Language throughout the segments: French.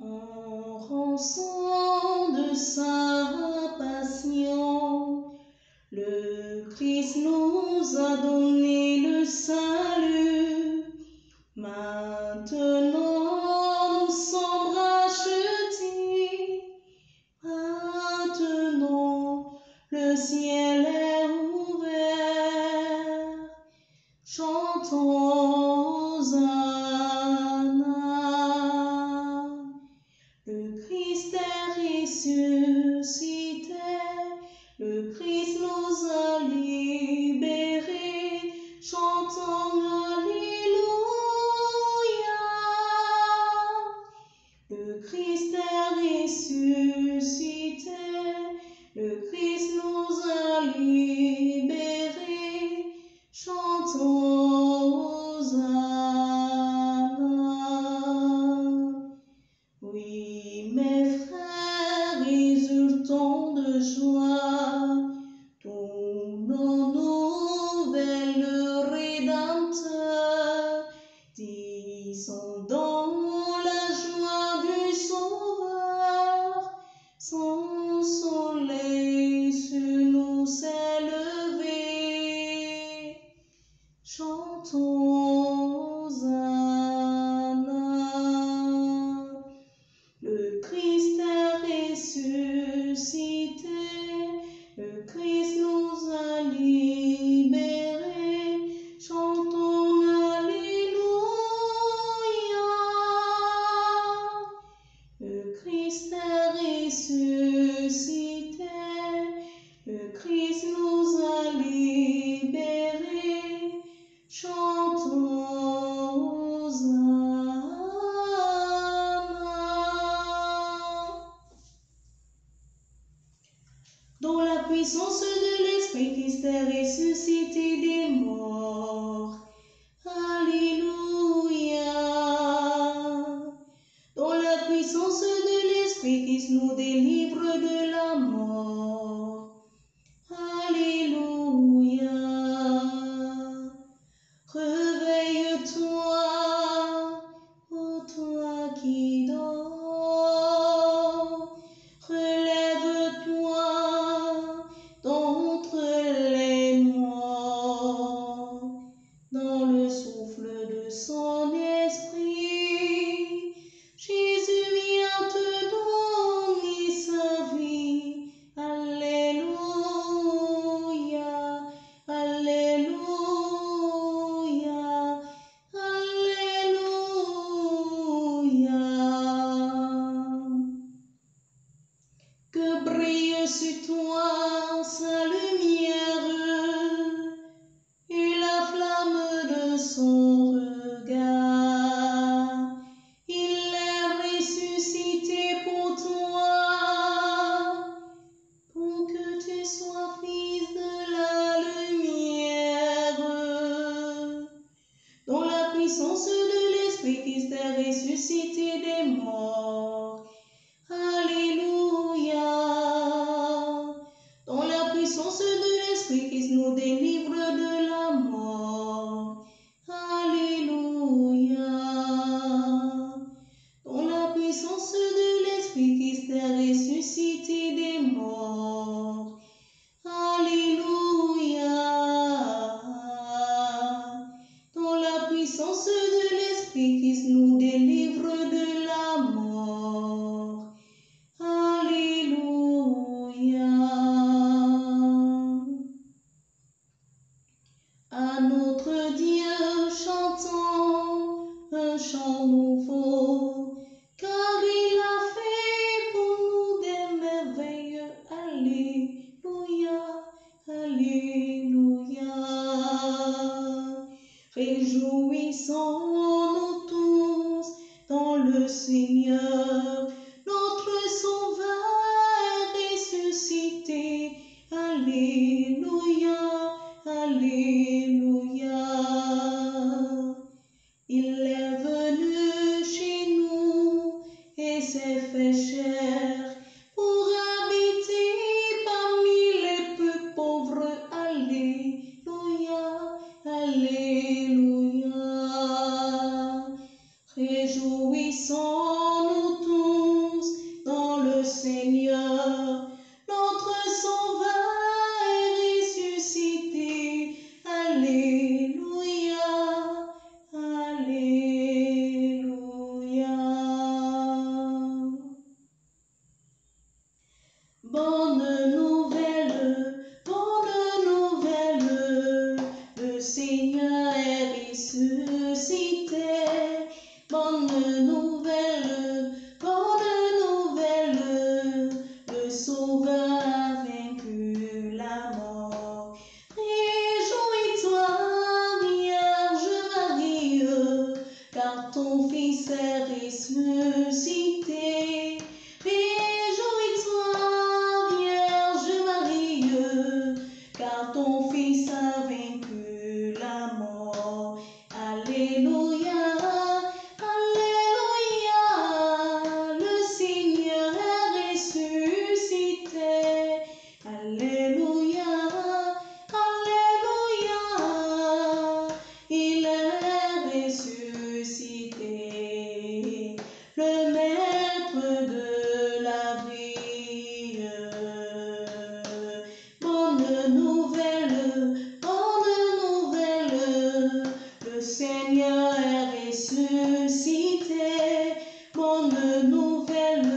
En rançon de sa passion, le Christ nous a donné le salut. Maintenant nous sommes rachetés. Maintenant le ciel est ouvert. Chantons Hosanna. Le Christ est ressuscité. Le Christ nous a libérés. Chantons Alléluia. Le Christ est ressuscité. Le Christ nous a libérés. Chantons Hosanna. Oui, mes frères, exultons de joie, tournons nos vers le Rédempteur, disons dans la joie du Sauveur, son soleil sur nous s'est levé. Chantons Hosanna. Le Christ est ressuscité, le Christ nous a libérés, chantons Alléluia. Le Christ est ressuscité, le Christ nous a libérés, chantons Hosanna. Dans la puissance de l'Esprit, Christ est ressuscité des morts. Alléluia. Dans la puissance de l'Esprit, Christ nous délivre de la mort. Alléluia. Réveille-toi, ô toi qui dors. Relève-toi d'entre les morts, dans le souffle de son esprit. Jésus vient te donner sa vie. Alléluia, alléluia, alléluia. Que brille sur toi sa lumière et la flamme de son regard. Il est ressuscité pour toi, pour que tu sois fils de la lumière. Dans la puissance de l'Esprit, Christ est ressuscité des morts. Alléluia. Dans la puissance de l'Esprit, Christ nous délivre de la mort. Alléluia. Dans la puissance de l'Esprit, Christ est ressuscité des morts. Alléluia. Dans la puissance de l'Esprit, Christ nous délivre de la mort. Alléluia. À notre Dieu chantons un chant nouveau, car il a fait pour nous des merveilles. Alléluia, alléluia. Réjouissons-nous tous dans le Seigneur, notre Sauveur est ressuscité. Alléluia, alléluia. Il est venu chez nous et s'est fait chair pour habiter parmi les plus pauvres. Alléluia, alléluia. Réjouissons Réjouissons-nous tous dans le Seigneur. Notre Sauveur est ressuscité. Alléluia, Alléluia. Bonne nouvelle, le Seigneur est ressuscité. Bonne nouvelle, le Sauveur a vaincu la mort. Réjouis-toi, Vierge Marie, car ton Fils est ressuscité. Réjouis-toi, Vierge Marie, car ton Fils a vaincu la mort. Alléluia, Alléluia, le Seigneur est ressuscité. Alléluia, Alléluia, il est ressuscité. Le Maître de la vie. Bonne nouvelle, le Seigneur est ressuscité. Bonne nouvelle,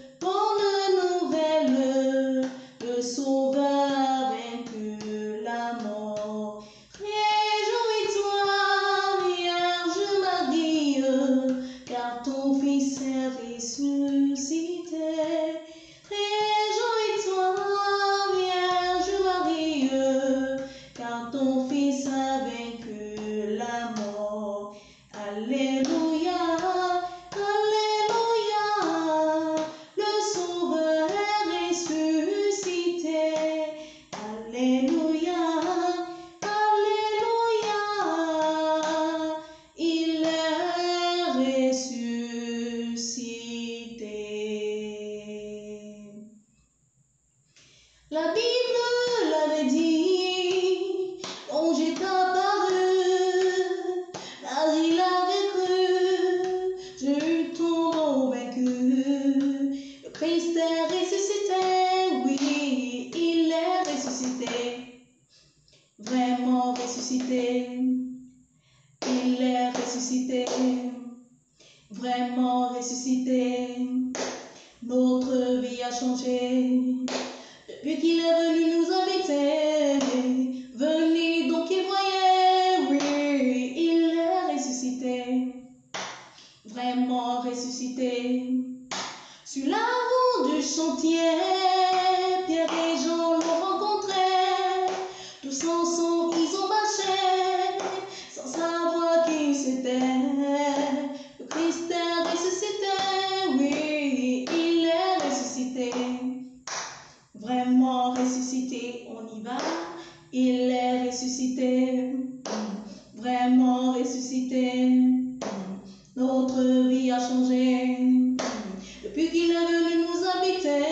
le Sauveur a vaincu la mort. Réjouis-toi, Vierge Marie, car ton Fils est ressuscité. Réjouis-toi, Vierge Marie, car ton Fils a vaincu la mort. Alléluia, Alléluia, le Sauveur est ressuscité. Alléluia, Alléluia, il est ressuscité. La Bible l'avait dit, l'ange est apparu, Marie l'avait cru, Jésus tombe vaincu. Le Christ est ressuscité, oui, il est ressuscité, vraiment ressuscité. Il est ressuscité, vraiment ressuscité. Notre vie a changé depuis qu'il est venu nous habiter. Venez donc et voyez, oui, il est ressuscité, vraiment ressuscité. Sur la route du chantier, Pierre et Jean l'ont rencontré. Tous ensemble, ils ont marché, sans savoir qui c'était. Le Christ est ressuscité, oui, il est ressuscité. Vraiment ressuscité, on y va. Il est ressuscité, vraiment ressuscité. Notre vie a changé depuis qu'il est venu nous habiter.